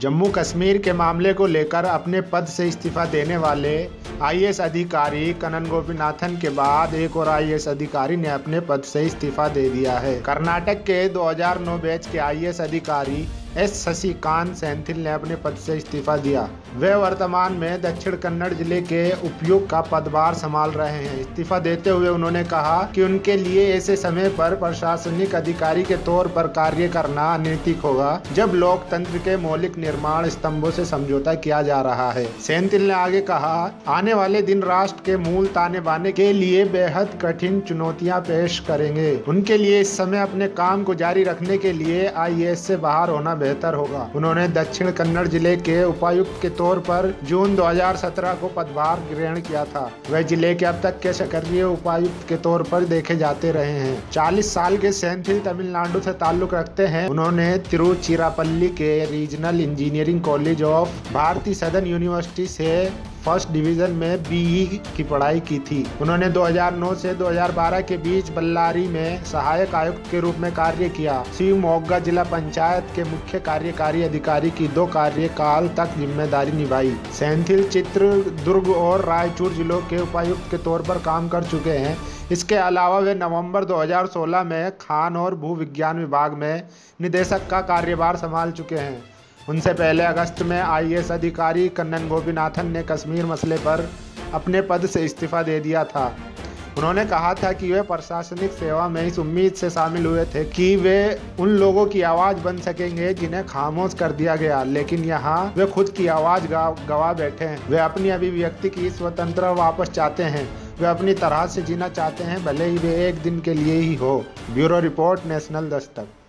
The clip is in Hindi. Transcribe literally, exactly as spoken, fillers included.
जम्मू कश्मीर के मामले को लेकर अपने पद से इस्तीफा देने वाले आई ए एस अधिकारी कन्नन गोपीनाथन के बाद एक और आई ए एस अधिकारी ने अपने पद से इस्तीफा दे दिया है। कर्नाटक के दो हज़ार नौ बैच के आई ए एस अधिकारी एस शशिकांत सेंथिल ने अपने पद से इस्तीफा दिया। वे वर्तमान में दक्षिण कन्नड़ जिले के उपायुक्त का पदभार संभाल रहे हैं। इस्तीफा देते हुए उन्होंने कहा कि उनके लिए ऐसे समय पर प्रशासनिक अधिकारी के तौर पर कार्य करना अनैतिक होगा जब लोकतंत्र के मौलिक निर्माण स्तंभों से समझौता किया जा रहा है। सेंथिल ने आगे कहा, आने वाले दिन राष्ट्र के मूल ताने बाने के लिए बेहद कठिन चुनौतियां पेश करेंगे। उनके लिए इस समय अपने काम को जारी रखने के लिए आई ए एस से बाहर होना बेहतर होगा। उन्होंने दक्षिण कन्नड़ जिले के उपायुक्त के तौर पर जून दो हज़ार सत्रह को पदभार ग्रहण किया था। वह जिले के अब तक के सक्रिय उपायुक्त के तौर पर देखे जाते रहे हैं। चालीस साल के सेंथिल तमिलनाडु से ताल्लुक रखते हैं। उन्होंने तिरुचिरापल्ली के रीजनल इंजीनियरिंग कॉलेज ऑफ भारतीय सदन यूनिवर्सिटी से फर्स्ट डिवीजन में बी ई की पढ़ाई की थी। उन्होंने दो हज़ार नौ से दो हज़ार बारह के बीच बल्लारी में सहायक आयुक्त के रूप में कार्य किया। शिवमोग्गा जिला पंचायत के मुख्य कार्यकारी अधिकारी की दो कार्यकाल तक जिम्मेदारी निभाई। सेंथिल चित्रदुर्ग और रायचूर जिलों के उपायुक्त के तौर पर काम कर चुके हैं। इसके अलावा वे नवंबर दो हज़ार सोलह में खान और भू विज्ञान विभाग में निदेशक का कार्यभार संभाल चुके हैं। उनसे पहले अगस्त में आई ए एस अधिकारी कन्नन गोपीनाथन ने कश्मीर मसले पर अपने पद से इस्तीफा दे दिया था। उन्होंने कहा था कि वे प्रशासनिक सेवा में इस उम्मीद से शामिल हुए थे कि वे उन लोगों की आवाज़ बन सकेंगे जिन्हें खामोश कर दिया गया, लेकिन यहाँ वे खुद की आवाज़ गवा बैठे हैं। वे अपनी अभिव्यक्ति की स्वतंत्रता वापस चाहते हैं। वे अपनी तरह से जीना चाहते हैं, भले ही वे एक दिन के लिए ही हो। Bureau report, national Dastak.